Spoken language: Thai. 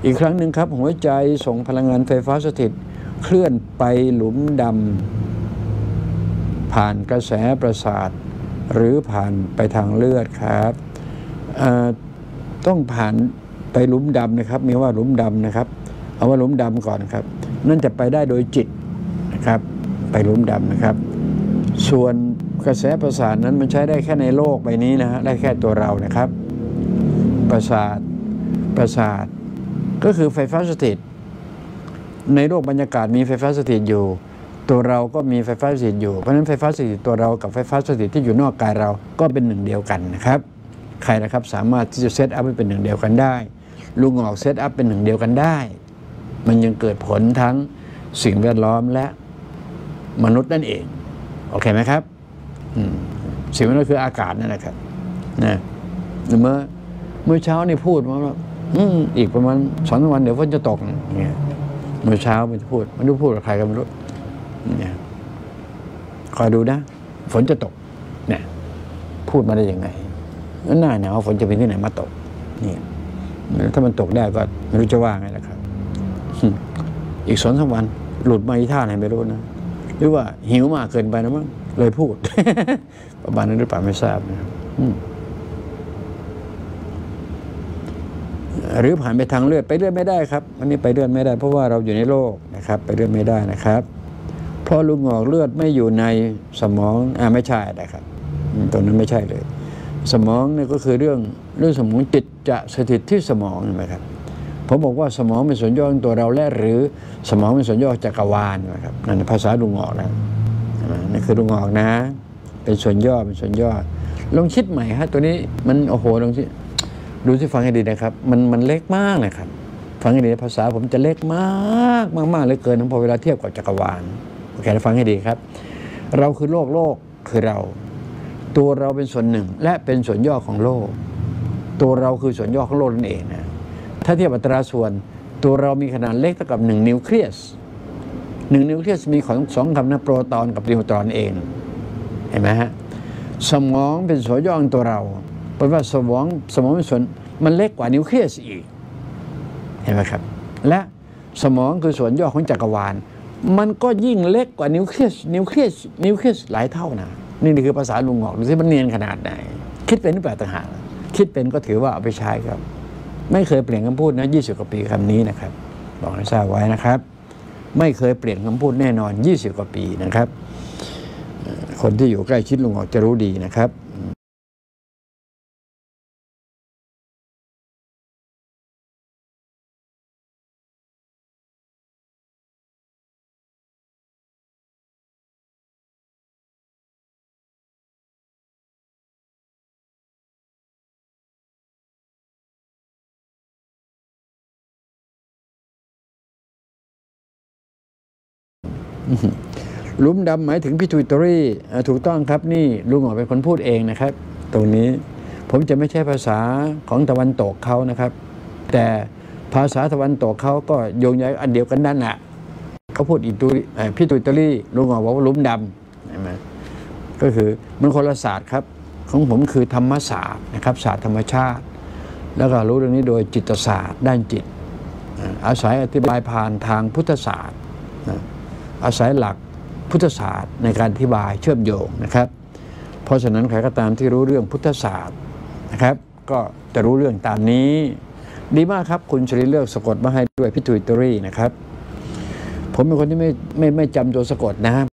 อีกครั้งหนึ่งครับหัวใจส่งพลังงานไฟฟ้าสถิตเคลื่อนไปหลุมดำผ่านกระแสประสาทหรือผ่านไปทางเลือดครับต้องผ่านไปหลุมดำนะครับมีว่าหลุมดำนะครับเอาว่าหลุมดำก่อนครับนั่นจะไปได้โดยจิตนะครับไปหลุมดำนะครับส่วนกระแสประสาทนั้นมันใช้ได้แค่ในโลกใบนี้นะฮะได้แค่ตัวเรานะครับประสาทก็คือไฟฟ้าสถิตในโลกบรรยากาศมีไฟฟ้าสถิตอยู่ตัวเราก็มีไฟฟ้าสถิตอยู่เพราะฉะนั้นไฟฟ้าสถิตตัวเรากับไฟฟ้าสถิตที่อยู่นอกกายเราก็เป็นหนึ่งเดียวกันนะครับใครนะครับสามารถที่จะเซตอัพให้เป็นหนึ่งเดียวกันได้ลุงออกเซตอัพเป็นหนึ่งเดียวกันได้มันยังเกิดผลทั้งสิ่งแวดล้อมและมนุษย์นั่นเองโอเคไหมครับสิ่งแวดล้อมคืออากาศนั่นแหละครับนะเมื่อเช้านี่พูดว่าอีกประมาณ2 วันเดี๋ยวฝนจะตกเนี่ยเมื่อเช้ามันจะพูดมันรู้พูดกับใครก็ไม่รู้เนี่ยคอยดูนะฝนจะตกเนี่ยพูดมาได้ยังไงหน้าหนาวฝนจะเป็นที่ไหนมาตกนี่ถ้ามันตกได้ก็ไม่รู้จะว่าไงล่ะครับอีก2-3 วันหลุดมาอีท่าไหนไม่รู้นะหรือว่าหิวมากเกินไปนะมั้งเลยพูด ประมาณนั้นหรือเปล่าไม่ทราบนะครับหรือผ่านไปทางเลือดไปเลือดไม่ได้ครับอันนี้ไปเลือดไม่ได้เพราะว่าเราอยู่ในโลกนะครับไปเลือดไม่ได้นะครับเพราะลุงออกเลือดไม่อยู่ในสมองไม่ใช่นะครับตรงนั้นไม่ใช่เลยสมองเนี่ยก็คือเรื่องสมองจิตจะสถิตที่สมองใช่ไหมครับผมบอกว่าสมองเป็นส่วนย่อของตัวเราและหรือสมองเป็นส่วนย่อจักรวาลนะครับนั่นภาษาลุงออกนะนี่คือลุงออกนะเป็นส่วนย่อลองคิดใหม่ฮะตัวนี้มันโอ้โหลองดูที่ฟังให้ดีนะครับมันเล็กมากเลยครับฟังให้ดีภาษาผมจะเล็กมากเลยเกินพอเวลาเทียบกับจักรวาลโอเคฟังให้ดีครับเราคือโลกคือเราตัวเราเป็นส่วนหนึ่งและเป็นส่วนย่อของโลกตัวเราคือส่วนย่อของโลกนั่นเองนะถ้าเทียบอัตราส่วนตัวเรามีขนาดเล็กเท่ากับ1 นิวเคลียส1 นิวเคลียสมีของ2 คำนะโปรตอนกับนิวตรอนเองเห็นไหมฮะสมองเป็นส่วนย่อของตัวเราเพราะว่าสมองเป็นส่วนมันเล็กกว่านิวเคลียสอีกเห็นไหมครับและสมองคือส่วนย่อของจักรวาลมันก็ยิ่งเล็กกว่านิวเคลียสหลายเท่านะนี่คือภาษาลุงออกดูสิมันเนียนขนาดไหนคิดเป็นหรือเปล่าต่างหากคิดเป็นก็ถือว่าเอาไปใช้ครับไม่เคยเปลี่ยนคำพูดนะ20 กว่าปีคำนี้นะครับบอกให้ทราบไว้นะครับไม่เคยเปลี่ยนคำพูดแน่นอน20 กว่าปีนะครับคนที่อยู่ใกล้ชิดลุงออกจะรู้ดีนะครับหลุมดำหมายถึงพิทูตรีถูกต้องครับนี่ลุงออกเป็นคนพูดเองนะครับตรงนี้ผมจะไม่ใช่ภาษาของตะวันตกเขานะครับแต่ภาษาตะวันตกเขาก็โยงใยอันเดียวกันนั่นแหละเขาพูดพิทูตรีลุงออกบอกว่าหลุมดำใช่ไหมก็คือมันคนละศาสตร์ครับของผมคือธรรมศาสตร์นะครับศาสตร์ธรรมชาติแล้วก็รู้เรื่องนี้โดยจิตศาสตร์ด้านจิตอาศัยอธิบายผ่านทางพุทธศาสตร์อาศัยหลักพุทธศาสตร์ในการอธิบายเชื่อมโยงนะครับเพราะฉะนั้นใครก็ตามที่รู้เรื่องพุทธศาสตร์นะครับก็จะรู้เรื่องตามนี้ดีมากครับคุณชลิเลือกสะกดมาให้ด้วยพิทูตรีนะครับผมเป็นคนที่ไม่จำตัวสะกดนะ